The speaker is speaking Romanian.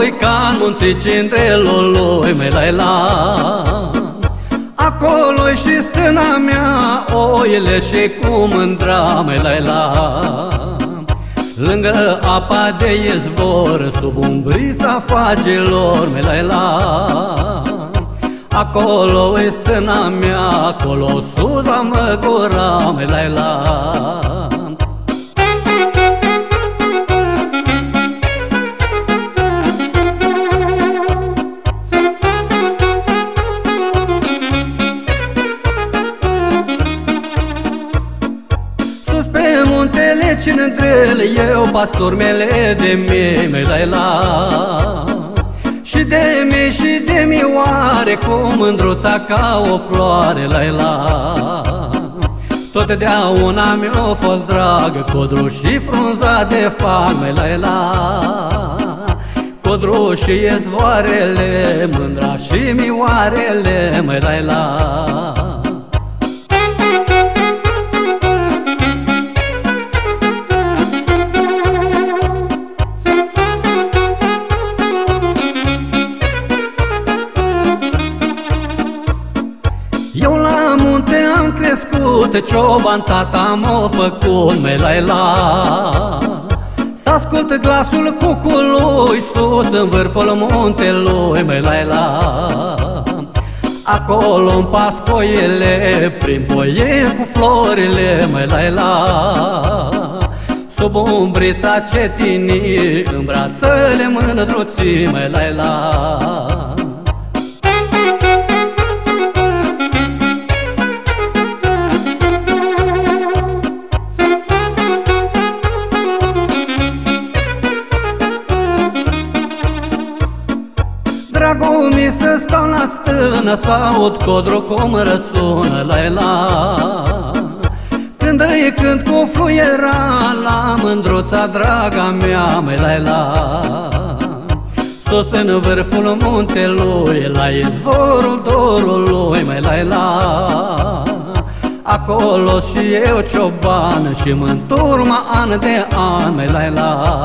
lui, ca-n munții Cintrelului, măi la-la. Acolo-i și stâna mea, oile și cu mândra, măi la-la. Lângă apa de izvor, sub umbrița fagilor, măi la-la. Acolo-i stâna mea, acolo sus la Măgura, măi la-la. Muntele Cintrele, eu pastor mele de mie, măi la-la. Și de mie și de mioare, cu mândruța ca o floare, la-la. Totdeauna mi-a fost dragă codru și frunza de fag, măi la-la. Codru și izvoarele, mândra și mioarele, măi la-la. Eu la munte am crescut, cioban tata m-a făcut, măi la-la. S-ascult glasul cucului sus în vârful muntelui, măi la-la. Acolo-n pascoiele, prin boie cu florile, măi la-la. Sub umbrița cetinii, în brațele mândruții, măi la-la. Dragul mi să stau la stână, să aud codru cum răsună, la-la. Când îi cânt cu fluiera, la mândruța draga mea, măi la-la. Sus în vârful muntelui, la izvorul dorului, măi la-la. Acolo și eu cioban și mă înturmă an de an, măi la-la.